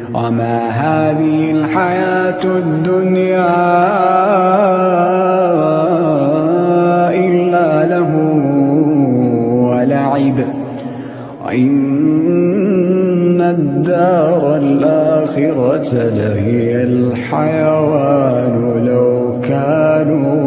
وما هذه الحياة الدنيا إلا له ولعب وإن الدار الآخرة لهي الحيوان لو كانوا